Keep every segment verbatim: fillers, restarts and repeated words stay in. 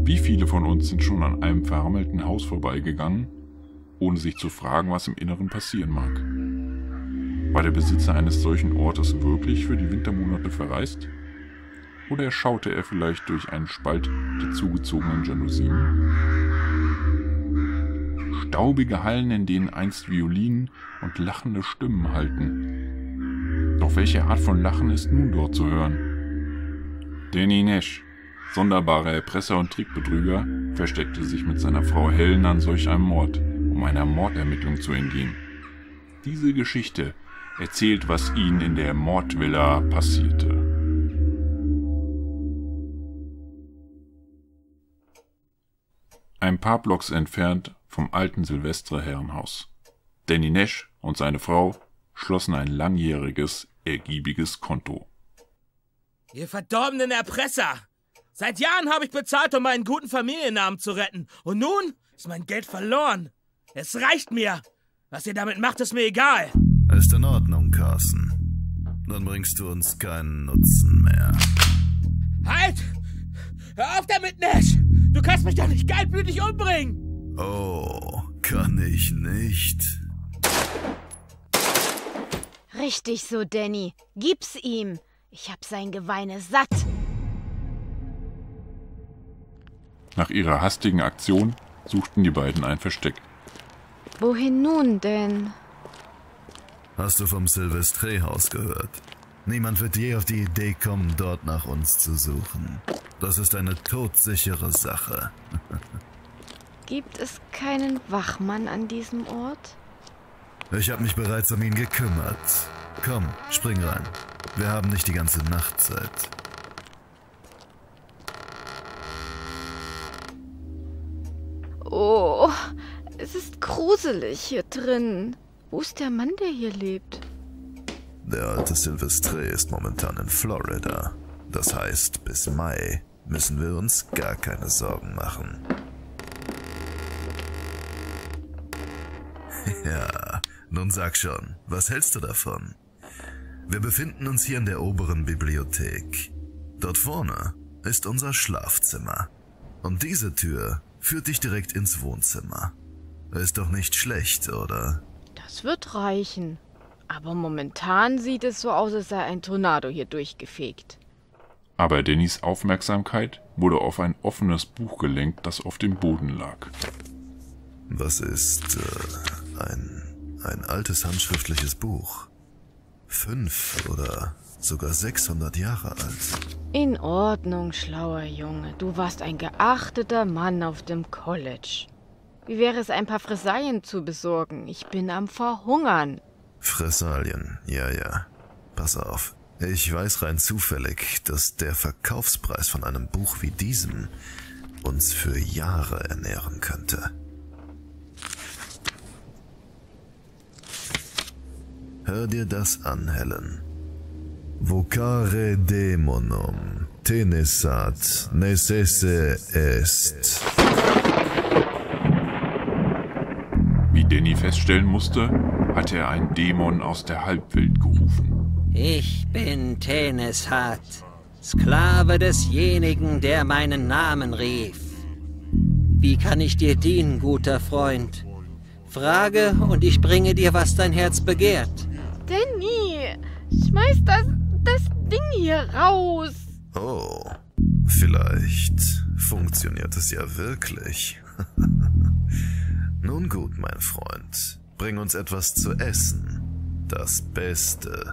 Wie viele von uns sind schon an einem verrammelten Haus vorbeigegangen, ohne sich zu fragen, was im Inneren passieren mag? War der Besitzer eines solchen Ortes wirklich für die Wintermonate verreist? Oder schaute er vielleicht durch einen Spalt der zugezogenen Jalousien? Staubige Hallen, in denen einst Violinen und lachende Stimmen hallten. Doch welche Art von Lachen ist nun dort zu hören? Danny Nash, sonderbarer Erpresser und Trickbetrüger, versteckte sich mit seiner Frau Helen an solch einem Ort, um einer Mordermittlung zu entgehen. Diese Geschichte erzählt, was ihnen in der Mordvilla passierte. Ein paar Blocks entfernt vom alten Silvestre-Herrenhaus. Danny Nash und seine Frau schlossen ein langjähriges, ergiebiges Konto. Ihr verdorbenen Erpresser! Seit Jahren habe ich bezahlt, um meinen guten Familiennamen zu retten. Und nun ist mein Geld verloren. Es reicht mir. Was ihr damit macht, ist mir egal. Ist in Ordnung, Carson. Dann bringst du uns keinen Nutzen mehr. Halt! Hör auf damit, Nash! Du kannst mich doch nicht kaltblütig umbringen! Oh, kann ich nicht. Richtig so, Danny. Gib's ihm. Ich hab sein Geweine satt. Nach ihrer hastigen Aktion suchten die beiden ein Versteck. Wohin nun denn? Hast du vom Silvestre-Haus gehört? Niemand wird je auf die Idee kommen, dort nach uns zu suchen. Das ist eine todsichere Sache. Gibt es keinen Wachmann an diesem Ort? Ich habe mich bereits um ihn gekümmert. Komm, spring rein. Wir haben nicht die ganze Nacht Zeit. Oh, es ist gruselig hier drin. Wo ist der Mann, der hier lebt? Der alte Silvestre ist momentan in Florida. Das heißt, bis Mai müssen wir uns gar keine Sorgen machen. Ja, nun sag schon, was hältst du davon? Wir befinden uns hier in der oberen Bibliothek. Dort vorne ist unser Schlafzimmer. Und diese Tür führt dich direkt ins Wohnzimmer. Ist doch nicht schlecht, oder? Das wird reichen. Aber momentan sieht es so aus, als sei ein Tornado hier durchgefegt. Aber Dannys Aufmerksamkeit wurde auf ein offenes Buch gelenkt, das auf dem Boden lag. Was ist äh, ein, ein altes handschriftliches Buch? Fünf oder sogar sechshundert Jahre alt. In Ordnung, schlauer Junge. Du warst ein geachteter Mann auf dem College. Wie wäre es, ein paar Fressalien zu besorgen? Ich bin am Verhungern. Fressalien, ja, ja. Pass auf. Ich weiß rein zufällig, dass der Verkaufspreis von einem Buch wie diesem uns für Jahre ernähren könnte. Hör dir das an, Helen. Vocare demonum, tenesat, necesse est. Wie Danny feststellen musste, hatte er einen Dämon aus der Halbwelt gerufen. Ich bin Tenesat, Sklave desjenigen, der meinen Namen rief. Wie kann ich dir dienen, guter Freund? Frage, und ich bringe dir, was dein Herz begehrt. Danny, schmeiß das, das Ding hier raus. Oh, vielleicht funktioniert es ja wirklich. Nun gut, mein Freund, bring uns etwas zu essen. Das Beste.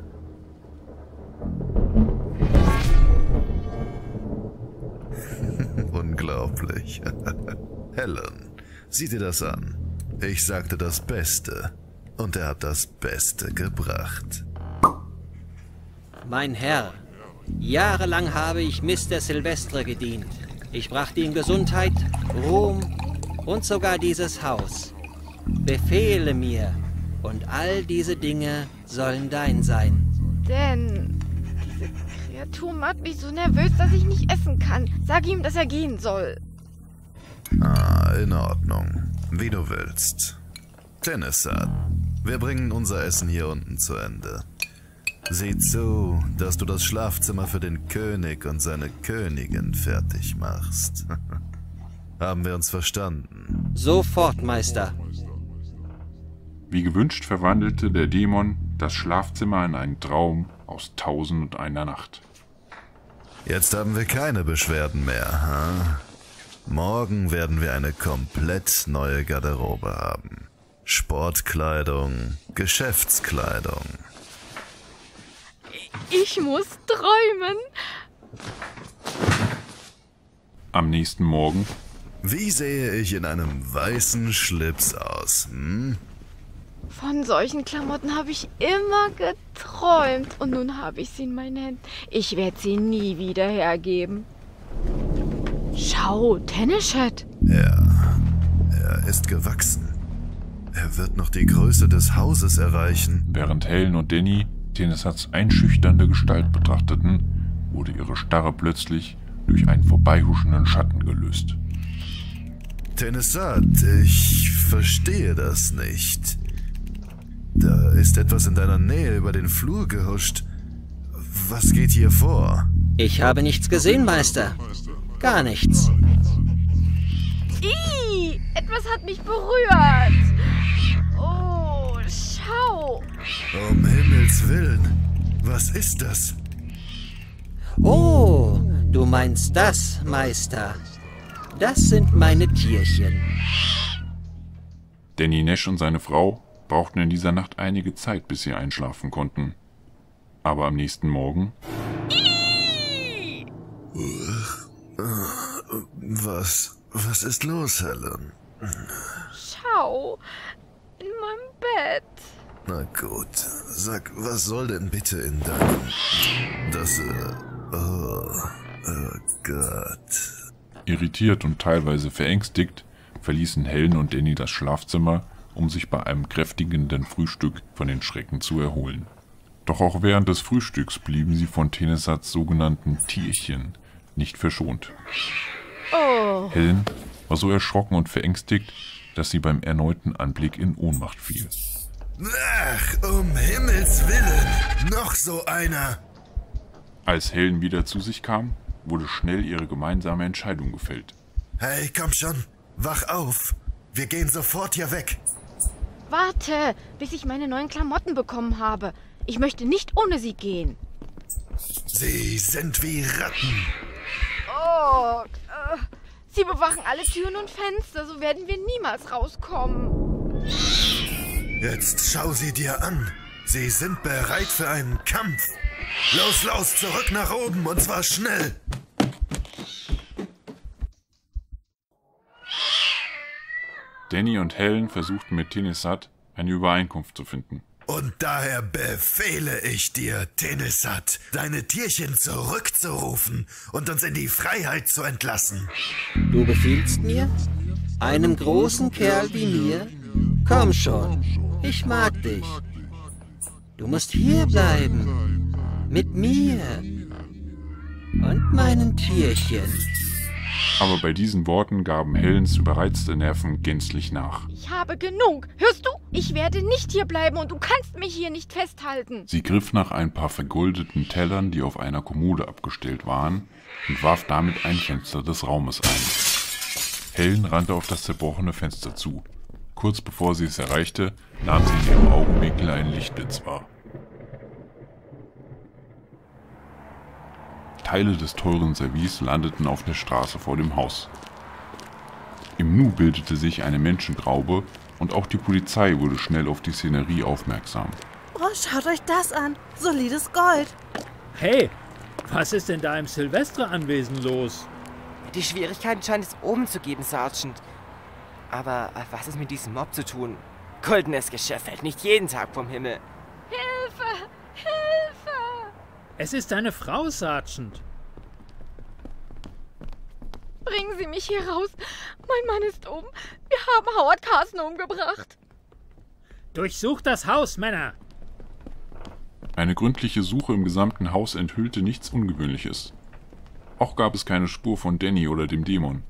Unglaublich. Helen, sieh dir das an. Ich sagte das Beste. Und er hat das Beste gebracht. Mein Herr, jahrelang habe ich Mister Silvestre gedient. Ich brachte ihm Gesundheit, Ruhm und sogar dieses Haus. Befehle mir, und all diese Dinge sollen dein sein. Denn diese Kreatur macht mich so nervös, dass ich nicht essen kann. Sag ihm, dass er gehen soll. Ah, in Ordnung. Wie du willst. Tenesat, wir bringen unser Essen hier unten zu Ende. Sieh zu, dass du das Schlafzimmer für den König und seine Königin fertig machst. Haben wir uns verstanden? Sofort, Meister. Wie gewünscht verwandelte der Dämon das Schlafzimmer in einen Traum aus Tausend und einer Nacht. Jetzt haben wir keine Beschwerden mehr, ha? Morgen werden wir eine komplett neue Garderobe haben. Sportkleidung, Geschäftskleidung. Ich muss träumen. Am nächsten Morgen. Wie sehe ich in einem weißen Schlips aus, hm? Von solchen Klamotten habe ich immer geträumt. Und nun habe ich sie in meinen Händen. Ich werde sie nie wieder hergeben. Schau, Tennishat. Ja, er ist gewachsen. Er wird noch die Größe des Hauses erreichen. Während Helen und Danny Teneshats einschüchternde Gestalt betrachteten, wurde ihre Starre plötzlich durch einen vorbeihuschenden Schatten gelöst. Teneshat, ich verstehe das nicht. Da ist etwas in deiner Nähe über den Flur gehuscht. Was geht hier vor? Ich habe nichts gesehen, Meister. Gar nichts. Ih, etwas hat mich berührt. Oh, schau. Um Himmels Willen, was ist das? Oh, du meinst das, Meister. Das sind meine Tierchen. Danny Nash und seine Frau brauchten in dieser Nacht einige Zeit, bis sie einschlafen konnten. Aber am nächsten Morgen... Was, was ist los, Helen? Schau, in meinem Bett. Na gut, sag, was soll denn bitte in deinem... Das, äh, oh, oh Gott. Irritiert und teilweise verängstigt verließen Helen und Danny das Schlafzimmer, um sich bei einem kräftigenden Frühstück von den Schrecken zu erholen. Doch auch während des Frühstücks blieben sie von Teneshats sogenannten Tierchen nicht verschont. Oh. Helen war so erschrocken und verängstigt, dass sie beim erneuten Anblick in Ohnmacht fiel. Ach, um Himmels Willen, noch so einer! Als Helen wieder zu sich kam, wurde schnell ihre gemeinsame Entscheidung gefällt. Hey, komm schon, wach auf! Wir gehen sofort hier weg! Warte, bis ich meine neuen Klamotten bekommen habe. Ich möchte nicht ohne sie gehen. Sie sind wie Ratten. Oh, äh, sie bewachen alle Türen und Fenster, so werden wir niemals rauskommen. Jetzt schau sie dir an. Sie sind bereit für einen Kampf. Los, los, zurück nach oben, und zwar schnell. Danny und Helen versuchten mit Teneshat eine Übereinkunft zu finden. Und daher befehle ich dir, Teneshat, deine Tierchen zurückzurufen und uns in die Freiheit zu entlassen. Du befiehlst mir? Einem großen Kerl wie mir? Komm schon, ich mag dich. Du musst hier bleiben. Mit mir. Und meinen Tierchen. Aber bei diesen Worten gaben Helens überreizte Nerven gänzlich nach. Ich habe genug. Hörst du? Ich werde nicht hier bleiben und du kannst mich hier nicht festhalten. Sie griff nach ein paar vergoldeten Tellern, die auf einer Kommode abgestellt waren, und warf damit ein Fenster des Raumes ein. Helen rannte auf das zerbrochene Fenster zu. Kurz bevor sie es erreichte, nahm sie in ihrem Augenwinkel einen Lichtblitz wahr. Teile des teuren Service landeten auf der Straße vor dem Haus. Im Nu bildete sich eine Menschentraube und auch die Polizei wurde schnell auf die Szenerie aufmerksam. Oh, schaut euch das an. Solides Gold. Hey, was ist denn da im Silvestre-Anwesen los? Die Schwierigkeiten scheint es oben zu geben, Sergeant. Aber was ist mit diesem Mob zu tun? Goldenes Geschäft fällt nicht jeden Tag vom Himmel. Hilfe! Hilfe! Es ist eine Frau, Sergeant. Bringen Sie mich hier raus. Mein Mann ist um. Wir haben Howard Carson umgebracht. Durchsucht das Haus, Männer. Eine gründliche Suche im gesamten Haus enthüllte nichts Ungewöhnliches. Auch gab es keine Spur von Danny oder dem Dämon.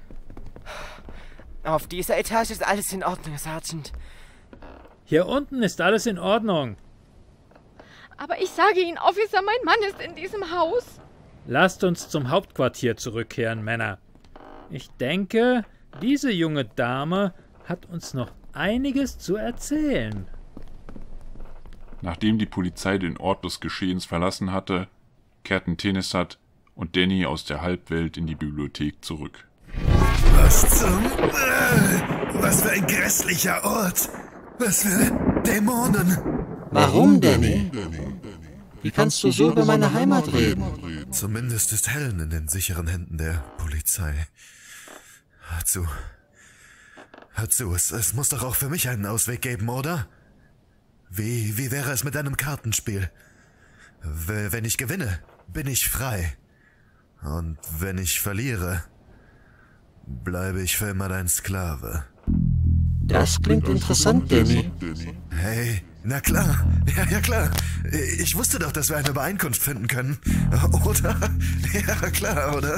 Auf dieser Etage ist alles in Ordnung, Sergeant. Hier unten ist alles in Ordnung. Aber ich sage Ihnen, Officer, mein Mann ist in diesem Haus. Lasst uns zum Hauptquartier zurückkehren, Männer. Ich denke, Diese junge Dame hat uns noch einiges zu erzählen. Nachdem die Polizei den Ort des Geschehens verlassen hatte, kehrten Tenesat und Danny aus der Halbwelt in die Bibliothek zurück. Was zum... Äh, was für ein grässlicher Ort! Was für Dämonen! Warum, Danny? Wie kannst du so über meine Heimat reden? Zumindest ist Helen in den sicheren Händen der Polizei. Hör zu. Hör zu, es, es muss doch auch für mich einen Ausweg geben, oder? Wie, wie wäre es mit einem Kartenspiel? W- wenn ich gewinne, bin ich frei. Und wenn ich verliere, bleibe ich für immer dein Sklave. Das klingt interessant, Danny. Hey, na klar. Ja, ja klar. Ich wusste doch, dass wir eine Übereinkunft finden können. Oder? Ja, klar, oder?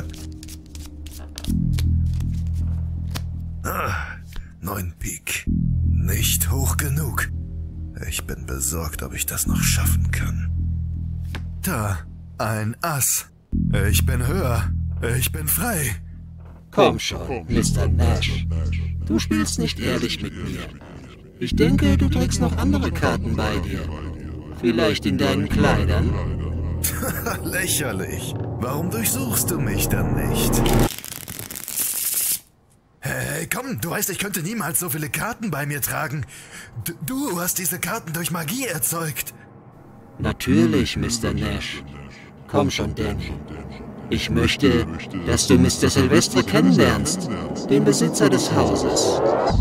Ah, neun Pik. Nicht hoch genug. Ich bin besorgt, ob ich das noch schaffen kann. Da, ein Ass. Ich bin höher. Ich bin frei. Komm schon, Mister Nash. Du spielst nicht ehrlich mit mir. Ich denke, du trägst noch andere Karten bei dir. Vielleicht in deinen Kleidern? Lächerlich. Warum durchsuchst du mich dann nicht? Hey, komm, du weißt, ich könnte niemals so viele Karten bei mir tragen. D- du hast diese Karten durch Magie erzeugt. Natürlich, Mister Nash. Komm schon, Danny. Ich möchte, dass du Mister Silvestre kennenlernst, den Besitzer des Hauses.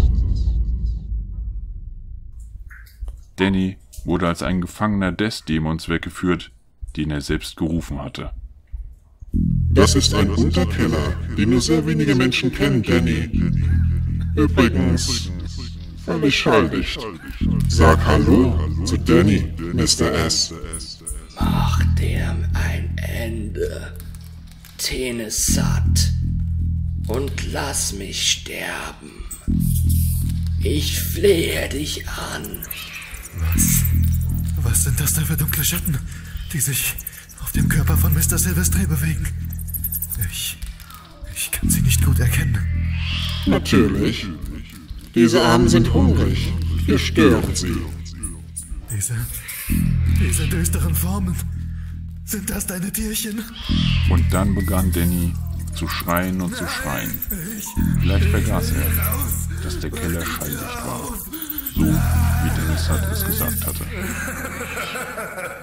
Danny wurde als ein Gefangener des Dämons weggeführt, den er selbst gerufen hatte. Das ist ein Unterkeller, den nur sehr wenige Menschen kennen, Danny. Übrigens, völlig schalldicht. Sag Hallo zu Danny, Mister S. Mach dem ein Ende, Tenesat, und lass mich sterben. Ich flehe dich an. Was? Was sind das da für dunkle Schatten, die sich auf dem Körper von Mister Silvestre bewegen? Ich... ich kann sie nicht gut erkennen. Natürlich. Diese Armen sind hungrig. Wir stören sie. Diese... diese düsteren Formen. Sind das deine Tierchen? Und dann begann Danny zu schreien und zu schreien. Vielleicht vergaß er, dass der Keller schalldicht war. So, wie Tenesat es gesagt hatte.